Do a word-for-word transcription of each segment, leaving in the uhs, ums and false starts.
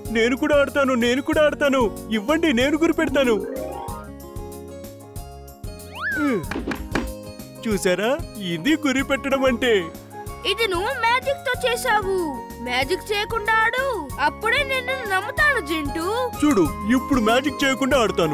నేను కూడా ఆడతాను నేను కూడా ఆడతాను ఇవ్వండి నేను గురి పెడతాను చూసారా ఇది గురి పెట్టడం అంటే ఇది నువ్వు మ్యాజిక్ తో చేసావు మ్యాజిక్ చేయకుండా ఆడు అప్పుడే నేను నమ్ముతాను జింటూ చూడు ఇప్పుడు మ్యాజిక్ చేయకుండా ఆడతాను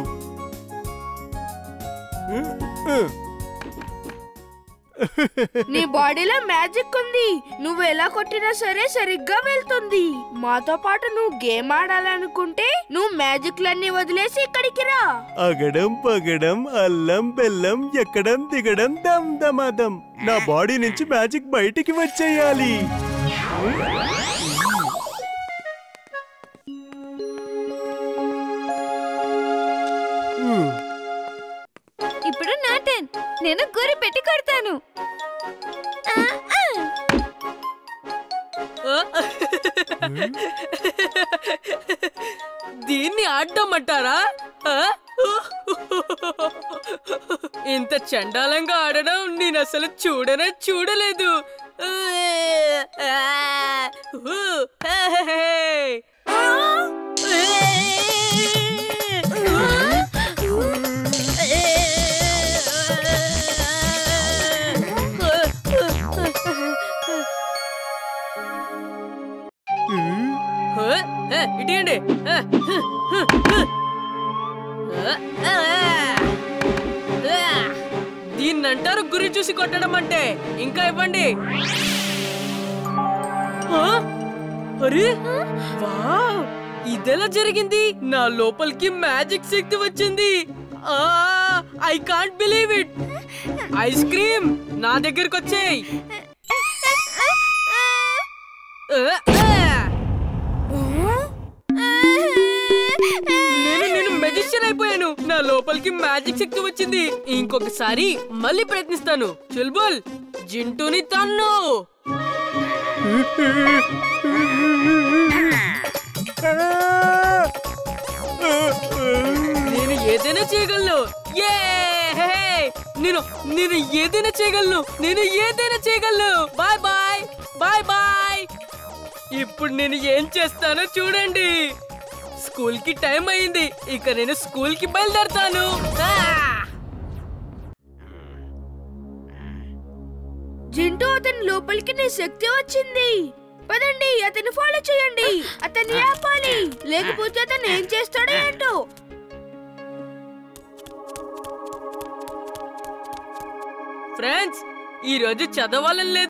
నీ బాడీలో మ్యాజిక్ ఉంది నువ్వు ఎలా కొట్టినా సరే సరిగ్గా వెళ్తుంది మాతో పాటు నువ్వు గేమ్ ఆడాలనుకుంటే నువ్వు మ్యాజిక్ లన్నీ వదిలేసి ఇక్కడికి రా అగడం పగడం అల్లం బెల్లం ఎక్కడం దిగడం దమ్ దమాదం నా బాడీ నుంచి మ్యాజిక్ బయటికి వచ్చేయాలి ఇప్పుడు నా టర్న్ నేను గురి పెట్టి కొడతాను దీన్ని ఆడమంటారా ఇంత చండాలంగా ఆడడం నేను అసలు చూడనే చూడలేదు ఇటీయండి దీన్నంటారు గురి చూసి కొట్టడం అంటే ఇంకా ఇవ్వండి అరే వావ్ ఇదెలా జరిగింది నా లోపలికి మ్యాజిక్ శక్తి వచ్చింది I can't believe it ice cream నా దగ్గరకు వచ్చేయ్ నేను నేను మెజిషియన్ అయిపోయాను నా లోపలికి మ్యాజిక్ శక్తి వచ్చింది ఇంకొకసారి మళ్ళీ ప్రయత్నిస్తాను చుల్బుల్ జింటూని తన్ను నేను ఏదైనా చేయగలను నేను నేను ఏదైనా చేయగలను నేను ఏదైనా చేయగలను బాయ్ బాయ్ బాయ్ బాయ్ ఇప్పుడు నేను ఏం చేస్తానో చూడండి స్కూల్ కి టైం అయింది ఇక నేను స్కూల్ కి బయలుదేరతాను జింటూ అతని లోపలికి నీ శక్తి వచ్చింది పదండి అతన్ని ఫాలో చేయండి అతన్ని ఆపాలి లేకపోతే అతను ఏం చేస్తాడో ఏంటో ఫ్రెండ్స్ ఈ రోజు చదవాలని లేదు